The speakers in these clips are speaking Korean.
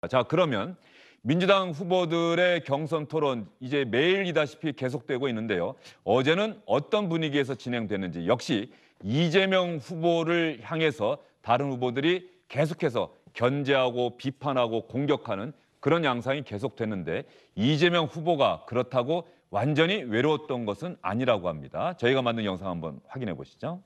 자, 그러면 민주당 후보들의 경선 토론 이제 매일이다시피 계속되고 있는데요. 어제는 어떤 분위기에서 진행됐는지 역시 이재명 후보를 향해서 다른 후보들이 계속해서 견제하고 비판하고 공격하는 그런 양상이 계속됐는데 이재명 후보가 그렇다고 완전히 외로웠던 것은 아니라고 합니다. 저희가 만든 영상 한번 확인해 보시죠.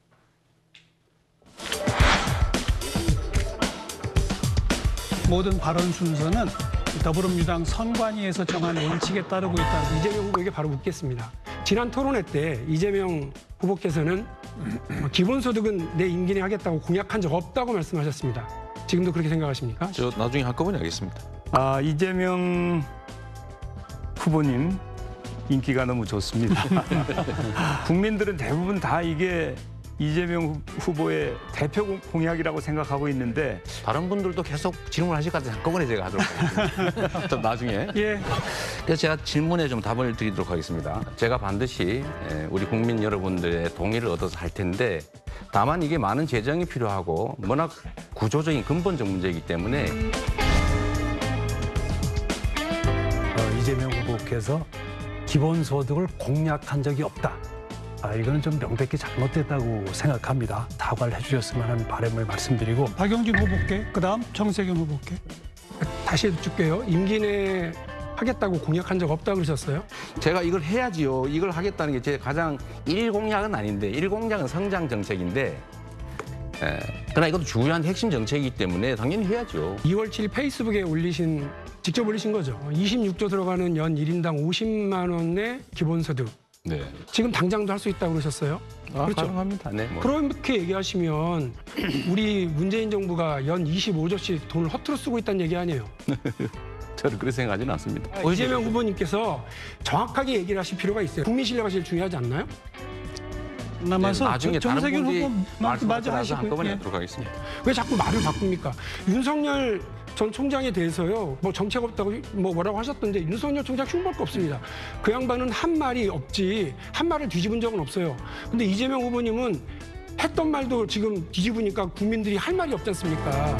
모든 발언 순서는 더불어민주당 선관위에서 정한 원칙에 따르고 있다. 이재명 후보에게 바로 묻겠습니다. 지난 토론회 때 이재명 후보께서는 기본소득은 내 임기 내에 하겠다고 공약한 적 없다고 말씀하셨습니다. 지금도 그렇게 생각하십니까? 저 나중에 한꺼번에 하겠습니다. 이재명 후보님 인기가 너무 좋습니다. 국민들은 대부분 다 이게 이재명 후보의 대표 공약이라고 생각하고 있는데 다른 분들도 계속 질문하실 것 같아서 한꺼번에 제가 하도록 하겠습니다. 좀 나중에. 예. 그래서 제가 질문에 좀 답을 드리도록 하겠습니다. 제가 반드시 우리 국민 여러분들의 동의를 얻어서 할 텐데 다만 이게 많은 재정이 필요하고 워낙 구조적인 근본적 문제이기 때문에 이재명 후보께서 기본소득을 공약한 적이 없다. 이거는 좀 명백히 잘못됐다고 생각합니다. 사과를 해주셨으면 하는 바람을 말씀드리고. 박영진 후보께, 그다음 정세균 후보께. 다시 해줄게요. 임기 내에 하겠다고 공약한 적 없다고 그러셨어요? 제가 이걸 해야지요. 이걸 하겠다는 게 제 가장 일 공약은 아닌데 일 공약은 성장 정책인데 그러나 이것도 중요한 핵심 정책이기 때문에 당연히 해야죠. 2월 7일 페이스북에 직접 올리신 거죠. 26조 들어가는 연 1인당 50만 원의 기본소득. 네. 지금 당장도 할 수 있다고 그러셨어요? 그렇죠. 가능합니다. 네. 그렇게 얘기하시면 우리 문재인 정부가 연 25조씩 돈을 허투루 쓰고 있다는 얘기 아니에요? 저는 그렇게 생각하지는 않습니다. 이재명 후보님께서 정확하게 얘기를 하실 필요가 있어요. 국민 신뢰가 제일 중요하지 않나요? 남아서 나중에 정세균 후보 마저 마저 하시고. 한꺼번에 예. 하도록 하겠습니다. 왜 자꾸 말을 바꿉니까? 윤석열 전 총장에 대해서요. 뭐 정책 없다고 뭐라고 하셨던데 윤석열 총장 흉볼 거 없습니다. 그 양반은 한 말이 없지 한 말을 뒤집은 적은 없어요. 근데 이재명 후보님은 했던 말도 지금 뒤집으니까 국민들이 할 말이 없지 않습니까?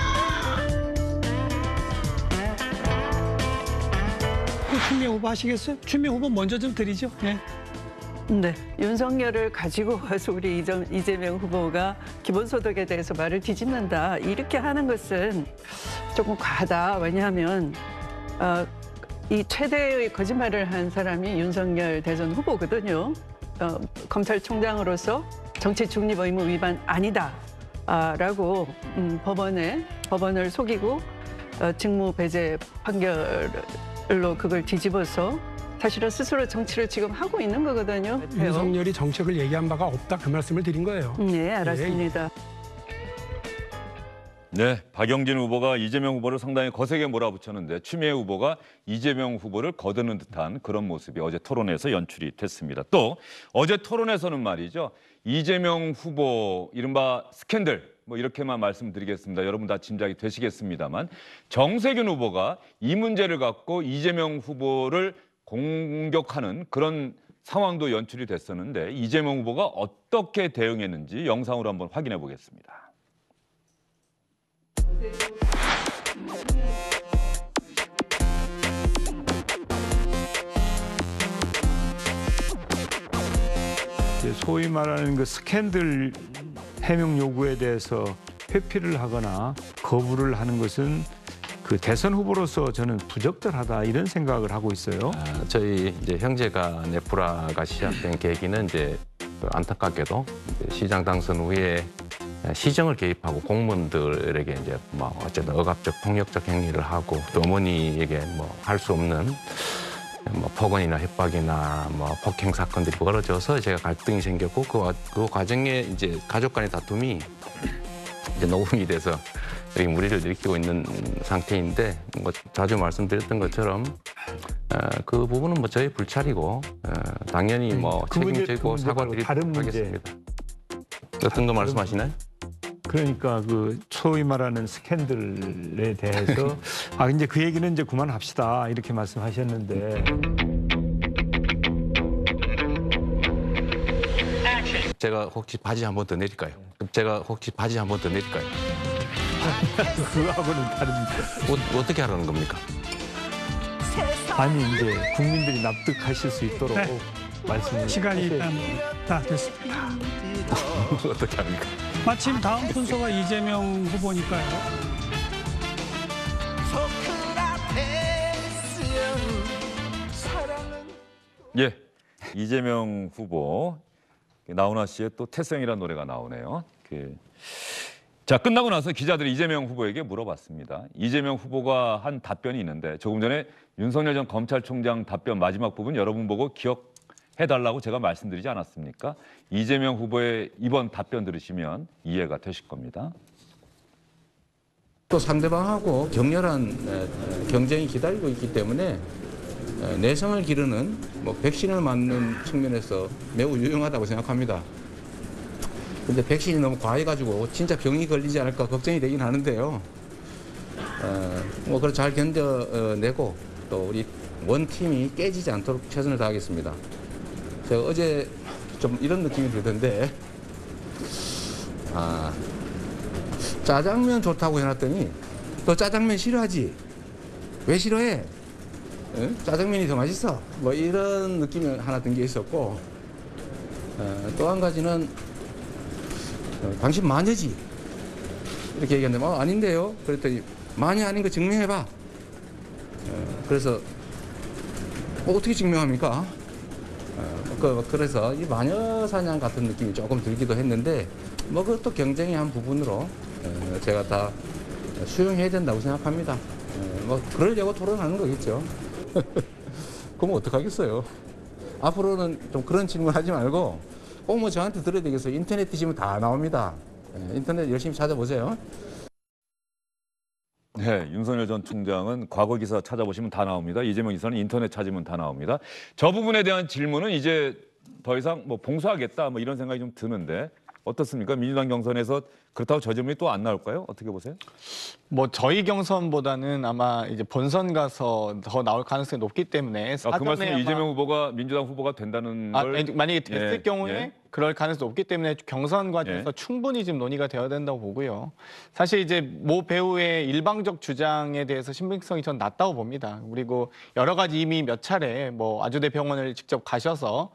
추미애 후보 하시겠어요? 추미애 후보 먼저 좀 드리죠. 예. 네, 윤석열을 가지고 와서 우리 이재명 후보가 기본소득에 대해서 말을 뒤집는다 이렇게 하는 것은 조금 과하다. 왜냐하면 이 최대의 거짓말을 한 사람이 윤석열 대선 후보거든요. 검찰총장으로서 정치 중립 의무 위반 아니다라고 법원을 속이고 직무 배제 판결로 그걸 뒤집어서 사실은 스스로 정치를 지금 하고 있는 거거든요. 윤석열이 정책을 얘기한 바가 없다 그 말씀을 드린 거예요. 네, 알았습니다. 네, 박영진 후보가 이재명 후보를 상당히 거세게 몰아붙였는데 추미애 후보가 이재명 후보를 거드는 듯한 그런 모습이 어제 토론에서 연출이 됐습니다. 또 어제 토론에서는 말이죠. 이재명 후보 이른바 스캔들 뭐 이렇게만 말씀드리겠습니다. 여러분 다 짐작이 되시겠습니다만 정세균 후보가 이 문제를 갖고 이재명 후보를 공격하는 그런 상황도 연출이 됐었는데 이재명 후보가 어떻게 대응했는지 영상으로 한번 확인해 보겠습니다. 소위 말하는 그 스캔들 해명 요구에 대해서 회피를 하거나 거부를 하는 것은 그 대선 후보로서 저는 부적절하다 이런 생각을 하고 있어요. 저희 이제 형제간의 불화가 시작된 계기는 이제 안타깝게도 이제 시장 당선 후에 시정을 개입하고 공무원들에게 이제 뭐 어쨌든 억압적 폭력적 행위를 하고 또 어머니에게 뭐 할 수 없는 뭐 폭언이나 협박이나 뭐 폭행 사건들이 벌어져서 제가 갈등이 생겼고 그 과정에 이제 가족 간의 다툼이 이제 녹음이 돼서 여기 무리를 일으키고 있는 상태인데 뭐 자주 말씀드렸던 것처럼 그 부분은 뭐 저희 불찰이고 당연히 뭐 책임지고 사과드리도록 하겠습니다. 어떤 거 말씀하시나요? 그러니까 그 소위 말하는 스캔들에 대해서 이제 그 얘기는 이제 그만합시다 이렇게 말씀하셨는데 제가 혹시 바지 한 번 더 내릴까요? 그거하고는 다릅니다. 어떻게 하라는 겁니까? 아니 이제 국민들이 납득하실 수 있도록 네. 말씀을 시간이 하셔야지. 일단 다 됐습니다. 어떻게 합니까? 마침 다음 순서가 이재명 후보니까요. 예, 이재명 후보 나훈아 씨의 또 태생이라는 노래가 나오네요. 자, 끝나고 나서 기자들이 이재명 후보에게 물어봤습니다. 이재명 후보가 한 답변이 있는데 조금 전에 윤석열 전 검찰총장 답변 마지막 부분 여러분 보고 기억해달라고 제가 말씀드리지 않았습니까? 이재명 후보의 이번 답변 들으시면 이해가 되실 겁니다. 또 상대방하고 격렬한 경쟁이 기다리고 있기 때문에 내성을 기르는 백신을 맞는 측면에서 매우 유용하다고 생각합니다. 근데 백신이 너무 과해가지고 진짜 병이 걸리지 않을까 걱정이 되긴 하는데요. 그걸 잘 견뎌내고 또 우리 원팀이 깨지지 않도록 최선을 다하겠습니다. 제가 어제 좀 이런 느낌이 들던데, 짜장면 좋다고 해놨더니 너 짜장면 싫어하지? 왜 싫어해? 응? 짜장면이 더 맛있어? 뭐 이런 느낌이 하나 든 게 있었고, 또 한 가지는 당신 마녀지? 이렇게 얘기했는데 아닌데요? 그랬더니 마녀 아닌 거 증명해봐. 그래서 어떻게 증명합니까? 그래서 이 마녀 사냥 같은 느낌이 조금 들기도 했는데 그것도 경쟁의 한 부분으로 제가 다 수용해야 된다고 생각합니다. 그러려고 토론하는 거겠죠. 그럼 어떡하겠어요. 앞으로는 좀 그런 질문 하지 말고 꼭 저한테 들어야 되겠어요. 인터넷 뒤지면 다 나옵니다. 인터넷 열심히 찾아보세요. 네, 윤석열 전 총장은 과거 기사 찾아보시면 다 나옵니다. 이재명 기사는 인터넷 찾으면 다 나옵니다. 저 부분에 대한 질문은 이제 더 이상 봉쇄하겠다 이런 생각이 좀 드는데 어떻습니까? 민주당 경선에서 그렇다고 저 질문이 또 안 나올까요? 어떻게 보세요? 저희 경선보다는 아마 이제 본선 가서 더 나올 가능성이 높기 때문에 그 말씀은 이재명 후보가 민주당 후보가 된다는 걸 만약에 됐을 경우에 예. 그럴 가능성이 높기 때문에 경선 과정에서 충분히 지금 논의가 되어야 된다고 보고요. 사실 이제 모 배우의 일방적 주장에 대해서 신빙성이 전 낮다고 봅니다. 그리고 여러 가지 이미 몇 차례 아주대 병원을 직접 가셔서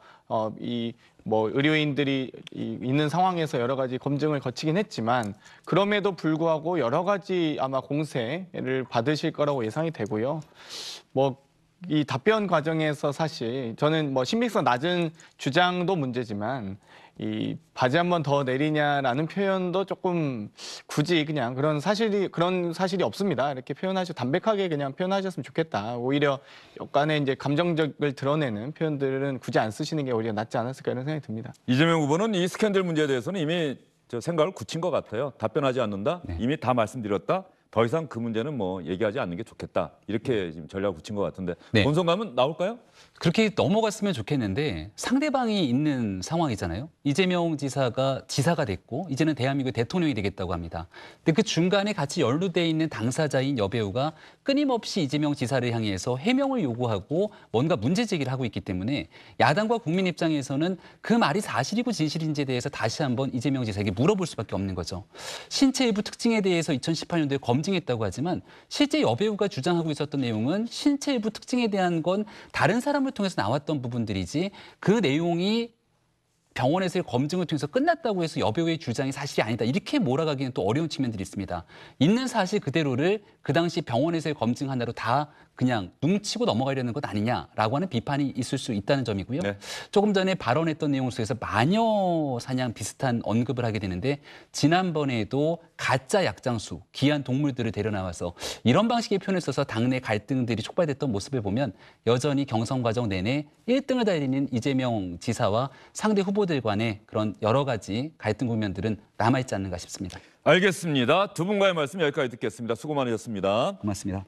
의료인들이 있는 상황에서 여러 가지 검증을 거치긴 했지만 그럼에도 불구하고 여러 가지 아마 공세를 받으실 거라고 예상이 되고요. 이 답변 과정에서 사실 저는 신빙성 낮은 주장도 문제지만 이 바지 한 번 더 내리냐라는 표현도 조금 굳이 그냥 그런 사실이 없습니다. 이렇게 담백하게 그냥 표현하셨으면 좋겠다. 오히려 약간의 이제 감정적을 드러내는 표현들은 굳이 안 쓰시는 게 오히려 낫지 않았을까 이런 생각이 듭니다. 이재명 후보는 이 스캔들 문제에 대해서는 이미 생각을 굳힌 것 같아요. 답변하지 않는다. 이미 다 말씀드렸다. 더 이상 그 문제는 얘기하지 않는 게 좋겠다. 이렇게 지금 전략을 굳힌 것 같은데 본선 가면 나올까요? 그렇게 넘어갔으면 좋겠는데 상대방이 있는 상황이잖아요. 이재명 지사가 됐고 이제는 대한민국의 대통령이 되겠다고 합니다. 근데 그 중간에 같이 연루돼 있는 당사자인 여배우가 끊임없이 이재명 지사를 향해서 해명을 요구하고 뭔가 문제 제기를 하고 있기 때문에 야당과 국민 입장에서는 그 말이 사실이고 진실인지에 대해서 다시 한번 이재명 지사에게 물어볼 수밖에 없는 거죠. 신체 일부 특징에 대해서 2018년도에 검증했다고 하지만 실제 여배우가 주장하고 있었던 내용은 신체 일부 특징에 대한 건 다른 사람을 통해서 나왔던 부분들이지 그 내용이 병원에서의 검증을 통해서 끝났다고 해서 여배우의 주장이 사실이 아니다. 이렇게 몰아가기는 또 어려운 측면들이 있습니다. 있는 사실 그대로를 그 당시 병원에서의 검증 하나로 다 그냥 뭉치고 넘어가려는 것 아니냐라고 하는 비판이 있을 수 있다는 점이고요. 네. 조금 전에 발언했던 내용 속에서 마녀 사냥 비슷한 언급을 하게 되는데 지난번에도 가짜 약장수, 귀한 동물들을 데려나와서 이런 방식의 표현을 써서 당내 갈등들이 촉발됐던 모습을 보면 여전히 경선 과정 내내 1등을 달리는 이재명 지사와 상대 후보들 간의 그런 여러 가지 갈등 국면들은 남아있지 않는가 싶습니다. 알겠습니다. 두 분과의 말씀 여기까지 듣겠습니다. 수고 많으셨습니다. 고맙습니다.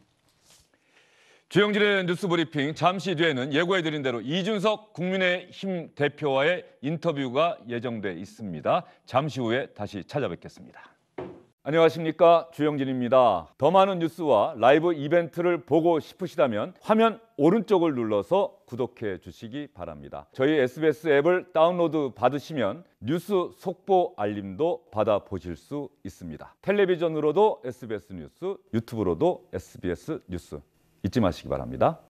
주영진의 뉴스 브리핑 잠시 뒤에는 예고해드린 대로 이준석 국민의힘 대표와의 인터뷰가 예정돼 있습니다. 잠시 후에 다시 찾아뵙겠습니다. 안녕하십니까, 주영진입니다. 더 많은 뉴스와 라이브 이벤트를 보고 싶으시다면 화면 오른쪽을 눌러서 구독해 주시기 바랍니다. 저희 SBS 앱을 다운로드 받으시면 뉴스 속보 알림도 받아보실 수 있습니다. 텔레비전으로도 SBS 뉴스, 유튜브로도 SBS 뉴스 잊지 마시기 바랍니다.